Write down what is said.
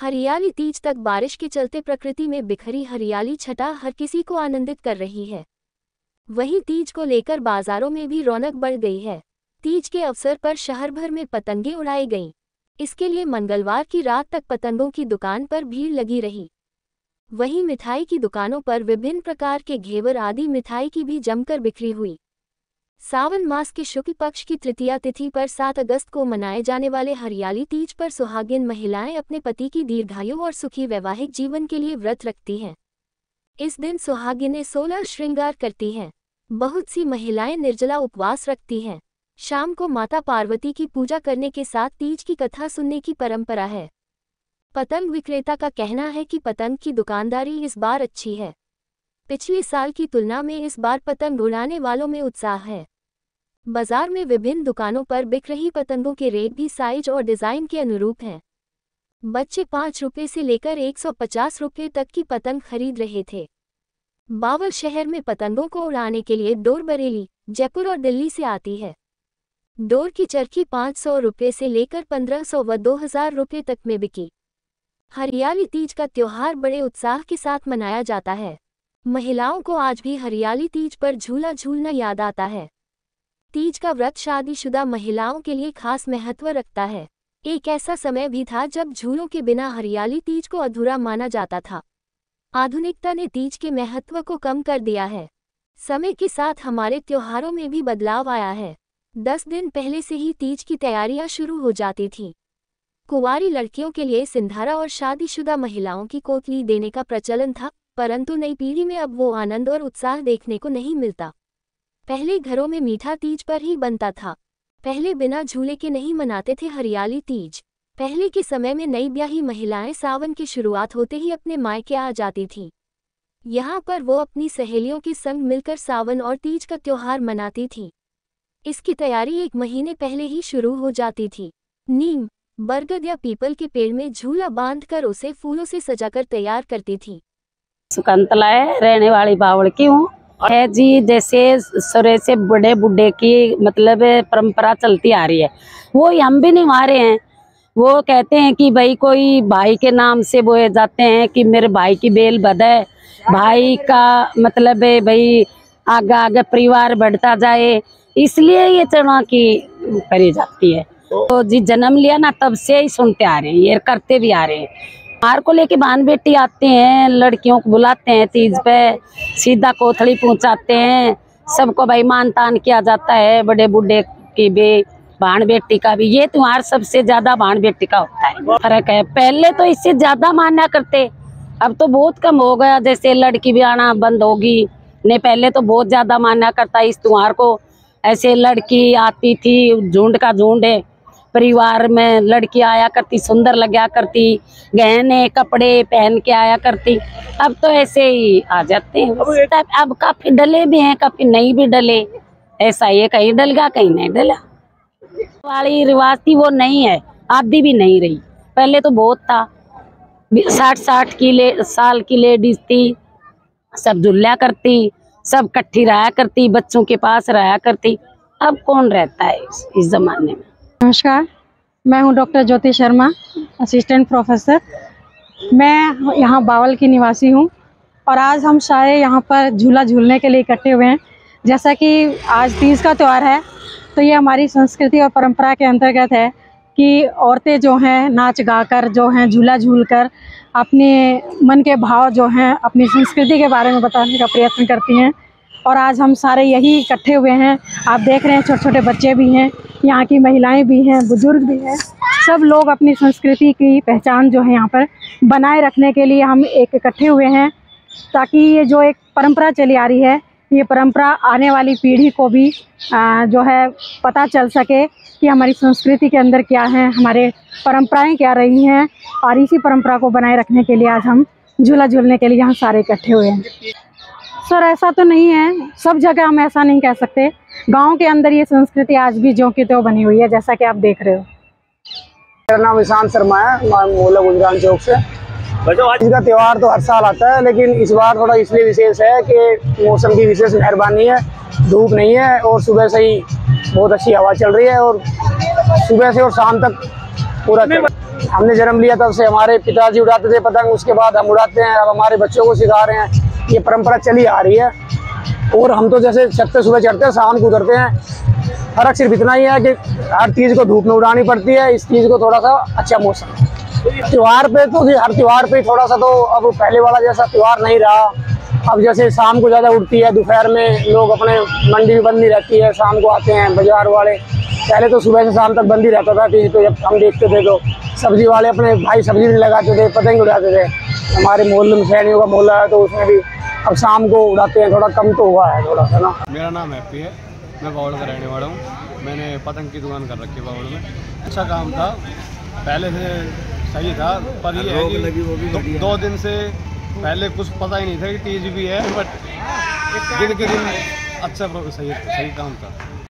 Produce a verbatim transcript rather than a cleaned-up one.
हरियाली तीज तक बारिश के चलते प्रकृति में बिखरी हरियाली छटा हर किसी को आनंदित कर रही है। वहीं तीज को लेकर बाजारों में भी रौनक बढ़ गई है। तीज के अवसर पर शहर भर में पतंगें उड़ाई गईं। इसके लिए मंगलवार की रात तक पतंगों की दुकान पर भीड़ लगी रही। वहीं मिठाई की दुकानों पर विभिन्न प्रकार के घेवर आदि मिठाई की भी जमकर बिक्री हुई। सावन मास के शुक्ल पक्ष की तृतीया तिथि पर सात अगस्त को मनाए जाने वाले हरियाली तीज पर सुहागिन महिलाएं अपने पति की दीर्घायु और सुखी वैवाहिक जीवन के लिए व्रत रखती हैं। इस दिन सुहागिनें सोलह श्रृंगार करती हैं। बहुत सी महिलाएं निर्जला उपवास रखती हैं। शाम को माता पार्वती की पूजा करने के साथ तीज की कथा सुनने की परंपरा है। पतंग विक्रेता का कहना है कि पतंग की दुकानदारी इस बार अच्छी है। पिछले साल की तुलना में इस बार पतंग उड़ाने वालों में उत्साह है। बाजार में विभिन्न दुकानों पर बिक रही पतंगों के रेट भी साइज और डिजाइन के अनुरूप हैं। बच्चे पाँच रुपये से लेकर एक सौ पचास रुपये तक की पतंग खरीद रहे थे। बावल शहर में पतंगों को उड़ाने के लिए डोर बरेली, जयपुर और दिल्ली से आती है। डोर की चरखी पाँच सौ रुपये से लेकर पंद्रह सौ व दो हज़ार रुपये तक में बिकी। हरियाली तीज का त्योहार बड़े उत्साह के साथ मनाया जाता है। महिलाओं को आज भी हरियाली तीज पर झूला झूलना याद आता है। तीज का व्रत शादीशुदा महिलाओं के लिए खास महत्व रखता है। एक ऐसा समय भी था जब झूलों के बिना हरियाली तीज को अधूरा माना जाता था। आधुनिकता ने तीज के महत्व को कम कर दिया है। समय के साथ हमारे त्योहारों में भी बदलाव आया है। दस दिन पहले से ही तीज की तैयारियां शुरू हो जाती थीं। कुंवारी लड़कियों के लिए सिंधारा और शादीशुदा महिलाओं की कोतली देने का प्रचलन था, परंतु नई पीढ़ी में अब वो आनंद और उत्साह देखने को नहीं मिलता। पहले घरों में मीठा तीज पर ही बनता था। पहले बिना झूले के नहीं मनाते थे हरियाली तीज। पहले के समय में नई ब्याही महिलाएं सावन की शुरुआत होते ही अपने मायके आ जाती थीं। यहाँ पर वो अपनी सहेलियों के संग मिलकर सावन और तीज का त्योहार मनाती थीं। इसकी तैयारी एक महीने पहले ही शुरू हो जाती थी। नीम, बरगद या पीपल के पेड़ में झूला बांधकर उसे फूलों से सजाकर तैयार करती थी। सुकंतला है, रहने वाली बावल की हूँ है जी। जैसे सरे से बड़े बुढ़े की मतलब परंपरा चलती आ रही है, वो हम भी निभा रहे हैं। वो कहते हैं कि भाई कोई भाई के नाम से बोए जाते हैं कि मेरे भाई की बेल बधे, भाई का मतलब है भाई आगे आगे परिवार बढ़ता जाए, इसलिए ये चढ़ा की करी जाती है। तो जी जन्म लिया ना तब से ही सुनते आ रहे हैं, ये करते भी आ रहे हैं। हार को लेके बहन बेटी आते हैं, लड़कियों को बुलाते हैं तीज पे, सीधा कोथड़ी पहुंचाते हैं। सबको भाई मान तान किया जाता है, बड़े बूढ़े की भी बहन बेटी का भी। ये त्योहार सबसे ज्यादा बहन बेटी का होता है। फर्क है, पहले तो इससे ज्यादा माना करते, अब तो बहुत कम हो गया। जैसे लड़की भी आना बंद होगी, नहीं पहले तो बहुत ज्यादा माना करता इस त्योहार को। ऐसे लड़की आती थी, झुंड का झुंड है, परिवार में लड़की आया करती, सुंदर लगा करती, गहने कपड़े पहन के आया करती। अब तो ऐसे ही आ जाते हैं। अब काफी डले भी हैं, काफी नहीं भी डले। ऐसा ही है, कहीं डल गया कहीं नहीं डला। वाली रिवाज थी वो नहीं है, आधी भी नहीं रही। पहले तो बहुत था। साठ साठ की ले साल की लेडीज थी, सब झुल्ला करती, सब इकट्ठी रहा करती, बच्चों के पास रहा करती। अब कौन रहता है इस, इस जमाने में। नमस्कार, मैं हूं doctor Jyoti Sharma, assistant professor. मैं यहां बावल की निवासी हूं और आज हम सारे यहां पर झूला झूलने के लिए इकट्ठे हुए हैं। जैसा कि आज तीज का त्यौहार है, तो ये हमारी संस्कृति और परंपरा के अंतर्गत है कि औरतें जो हैं नाच गाकर जो हैं झूला झूलकर अपने मन के भाव जो हैं अपनी संस्कृति के बारे में बताने का प्रयत्न करती हैं। और आज हम सारे यही इकट्ठे हुए हैं। आप देख रहे हैं छोटे छोटे बच्चे भी हैं, यहाँ की महिलाएं भी हैं, बुजुर्ग भी हैं। सब लोग अपनी संस्कृति की पहचान जो है यहाँ पर बनाए रखने के लिए हम एक इकट्ठे हुए हैं, ताकि ये जो एक परंपरा चली आ रही है, ये परंपरा आने वाली पीढ़ी को भी आ, जो है पता चल सके कि हमारी संस्कृति के अंदर क्या है, हमारे परंपराएं क्या रही हैं। और इसी परंपरा को बनाए रखने के लिए आज हम झूला झूलने के लिए यहाँ सारे इकट्ठे हुए हैं। सर ऐसा तो नहीं है, सब जगह हम ऐसा नहीं कह सकते। गांव के अंदर ये संस्कृति आज भी ज्यों की त्यों बनी हुई है, जैसा कि आप देख रहे हो। मेरा नाम ईशान शर्मा है, मोहल्ला गुजरान चौक से। आज का त्यौहार तो हर साल आता है, लेकिन इस बार थोड़ा इसलिए विशेष है कि मौसम की विशेष मेहरबानी है, धूप नहीं है और सुबह से ही बहुत अच्छी हवा चल रही है और सुबह से और शाम तक पूरा हमने जन्म लिया तब से हमारे पिताजी उड़ाते थे पतंग, उसके बाद हम उड़ाते हैं, अब हमारे बच्चों को सिखा रहे हैं, ये परंपरा चली आ रही है। और हम तो जैसे छत पे सुबह चढ़ते हैं शाम को उतरते हैं। फर्क सिर्फ इतना ही है कि हर चीज़ को धूप में उड़ानी पड़ती है, इस चीज़ को थोड़ा सा अच्छा मौसम। त्यौहार पे तो हर त्यौहार पे थोड़ा सा तो अब पहले वाला जैसा त्यौहार नहीं रहा। अब जैसे शाम को ज़्यादा उड़ती है, दोपहर में लोग अपने मंडी भी बंद नहीं रहती है, शाम को आते हैं बाजार वाले। पहले तो सुबह से शाम तक बंद ही रहता था तीज पे, जब हम देखते थे तो सब्जी वाले अपने भाई सब्जी भी लगाते थे, पतंग उड़ाते थे। हमारे मोहल्ले में सैनियों का मोहल्ला है तो उसमें भी अब शाम को उड़ाते हैं, थोड़ा कम तो हुआ है थोड़ा सा ना। मेरा नाम हैप्पी है, मैं बावड़ का रहने वाला हूँ। मैंने पतंग की दुकान कर रखी है बावड़ में। अच्छा काम था, पहले से सही था, पर ये है कि दो, दो दिन से पहले कुछ पता ही नहीं था कि तीज भी है, बट दिन के दिन अच्छा सही सही काम था।